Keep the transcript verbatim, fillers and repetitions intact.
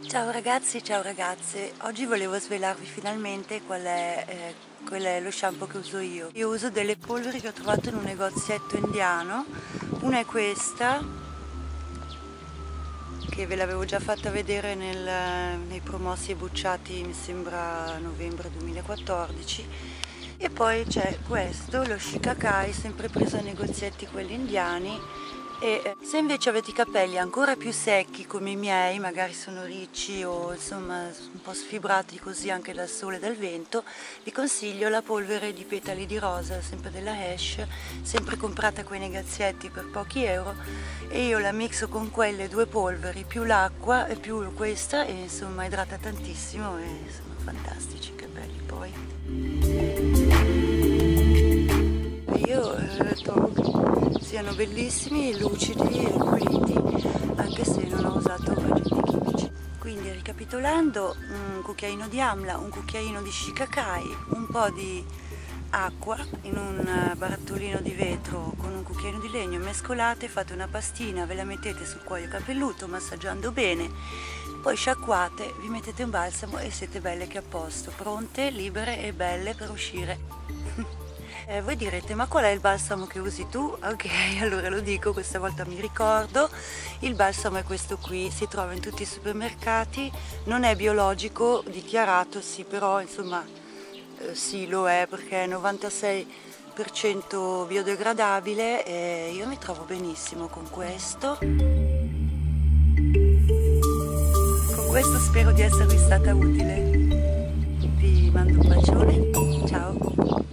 Ciao ragazzi, ciao ragazze, oggi volevo svelarvi finalmente qual è, eh, qual è lo shampoo che uso io. Io uso delle polveri che ho trovato in un negozietto indiano, una è questa, che ve l'avevo già fatta vedere nel, nei promossi e bucciati, mi sembra novembre duemilaquattordici, e poi c'è questo, lo Shikakai, sempre preso ai negozietti quelli indiani. E se invece avete i capelli ancora più secchi come i miei, magari sono ricci o insomma un po' sfibrati così anche dal sole e dal vento, vi consiglio la polvere di petali di rosa, sempre della Hash, sempre comprata a quei negozietti per pochi euro, e io la mixo con quelle due polveri più l'acqua e più questa, e insomma idrata tantissimo e sono fantastici i capelli poi. Io eh, trovo che siano bellissimi, lucidi e puliti, anche se non ho usato agenti chimici. Quindi ricapitolando, un cucchiaino di amla, un cucchiaino di Shikakai, un po' di acqua in un barattolino di vetro con un cucchiaino di legno, mescolate, fate una pastina, ve la mettete sul cuoio capelluto massaggiando bene, poi sciacquate, vi mettete un balsamo e siete belle che a posto, pronte, libere e belle per uscire. Eh, voi direte, ma qual è il balsamo che usi tu? Ok, allora lo dico, questa volta mi ricordo. Il balsamo è questo qui, si trova in tutti i supermercati, non è biologico, dichiarato sì, però insomma eh, sì, lo è, perché è novantasei per cento biodegradabile e io mi trovo benissimo con questo. Con questo spero di esservi stata utile. Vi mando un bacione, ciao!